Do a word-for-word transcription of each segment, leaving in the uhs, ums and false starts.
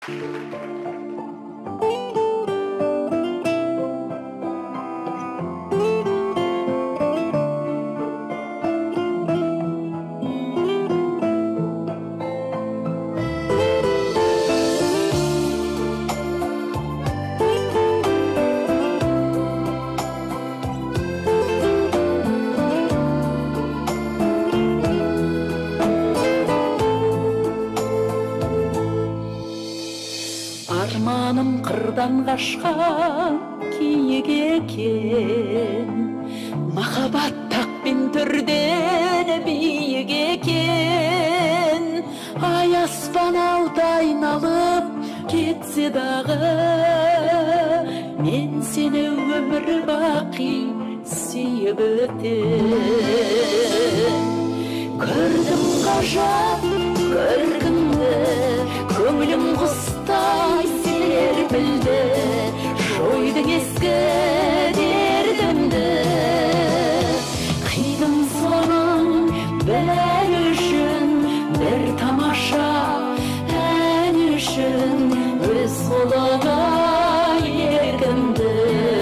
Арманым қырдан қашқан киік екен, махаббат тақпен түрден биік екен. Ай аспан алды айналып кетсе дағы, мен сені өмір бақи сүйіп өтем. Көрдім ғажап көркіңді, көңілім құстай серпілді, жойдың ескі дертімді. Қидым соның бәрі үшін, бір тамаша ән үшін, өз қолыңа еркімді.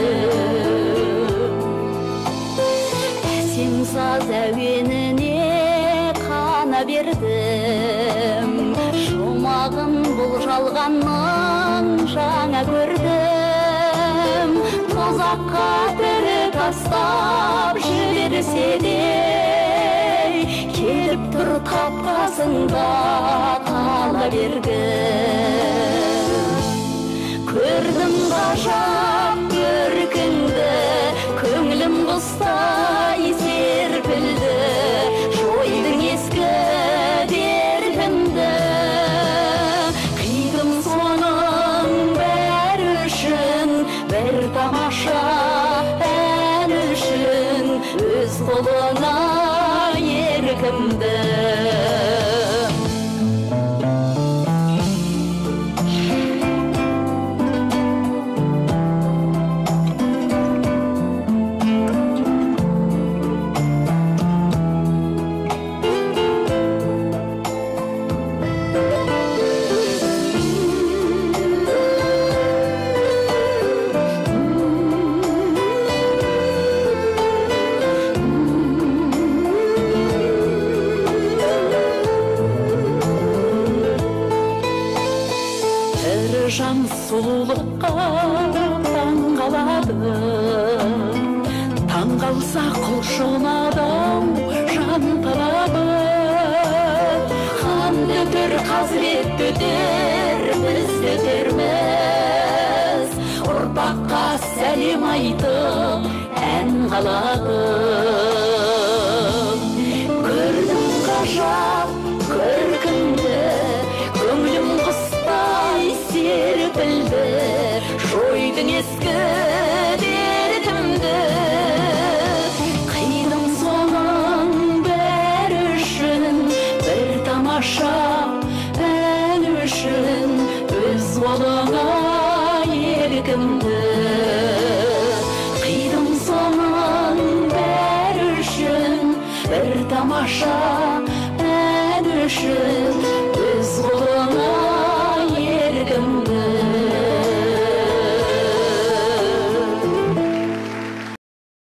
Әсем саз әуеніне қана бердім, шумағын бұл жалғанның жаңа көрдім. Тозаққа тірі тастап жіберсе де, келіп тұр тап қасында қала бергім. Көрдім ғажап көркіңді, көңілім құстай серпілді, жойдың ескі дертімді. Қидым соның бәрі үшін, бір тамаша ән үшін, өз қолына еркімді. Жан сұлулыққа таңғалады, таңғалса құлшынады жан талабы. Қанды өтер қасірет өтер, біз өтерміз, ұрпаққа сәлем айтып ән қалады. Көрдім ғажап көркіңді, көңілім құстай серпілді, жойдың ескі дертімді. Қидым соның бәрі үшін, бір тамаша ән үшін, өз қолыңа еркімді. Қидым соның бәрі үшін, бір тамаша ән үшін,